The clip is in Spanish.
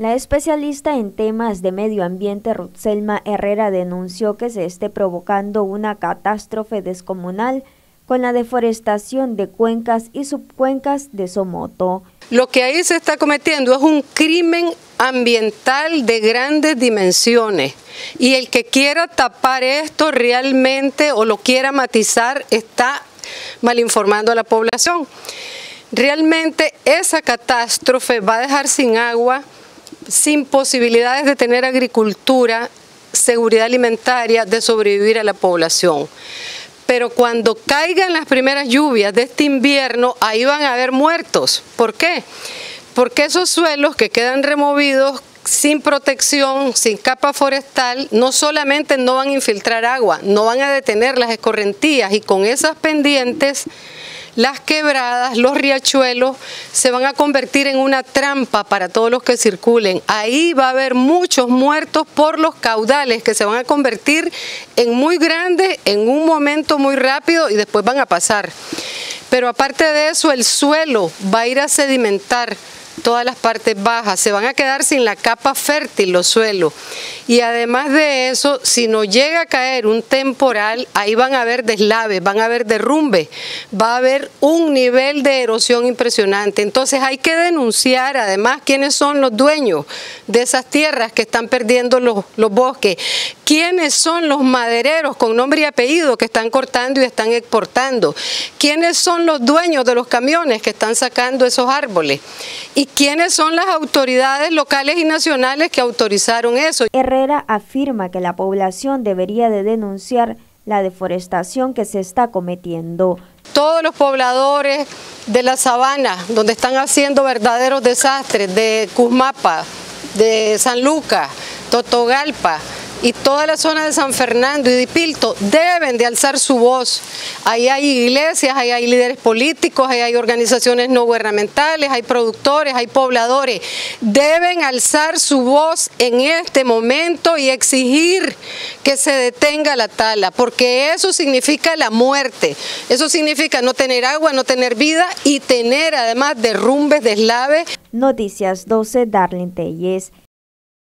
La especialista en temas de medio ambiente Rutselma Herrera denunció que se esté provocando una catástrofe descomunal con la deforestación de cuencas y subcuencas de Somoto. Lo que ahí se está cometiendo es un crimen ambiental de grandes dimensiones y el que quiera tapar esto realmente o lo quiera matizar está mal informando a la población. Realmente esa catástrofe va a dejar sin agua, sin posibilidades de tener agricultura, seguridad alimentaria, de sobrevivir a la población. Pero cuando caigan las primeras lluvias de este invierno, ahí van a haber muertos. ¿Por qué? Porque esos suelos que quedan removidos sin protección, sin capa forestal, no solamente no van a infiltrar agua, no van a detener las escorrentías y con esas pendientes, las quebradas, los riachuelos se van a convertir en una trampa para todos los que circulen. Ahí va a haber muchos muertos por los caudales que se van a convertir en muy grandes en un momento muy rápido y después van a pasar. Pero aparte de eso, el suelo va a ir a sedimentar todas las partes bajas, se van a quedar sin la capa fértil los suelos. Y además de eso, si no llega a caer un temporal, ahí van a haber deslaves, van a haber derrumbes, va a haber un nivel de erosión impresionante. Entonces hay que denunciar además quiénes son los dueños de esas tierras que están perdiendo los bosques, quiénes son los madereros con nombre y apellido que están cortando y están exportando, quiénes son los dueños de los camiones que están sacando esos árboles y quiénes son las autoridades locales y nacionales que autorizaron eso. Herrera afirma que la población debería de denunciar la deforestación que se está cometiendo. Todos los pobladores de la sabana, donde están haciendo verdaderos desastres, de Cusmapa, de San Lucas, Totogalpa, y toda la zona de San Fernando y Dipilto deben de alzar su voz. Ahí hay iglesias, ahí hay líderes políticos, ahí hay organizaciones no gubernamentales, hay productores, hay pobladores. Deben alzar su voz en este momento y exigir que se detenga la tala, porque eso significa la muerte. Eso significa no tener agua, no tener vida y tener además derrumbes, deslaves. Noticias 12, Darlene Telles.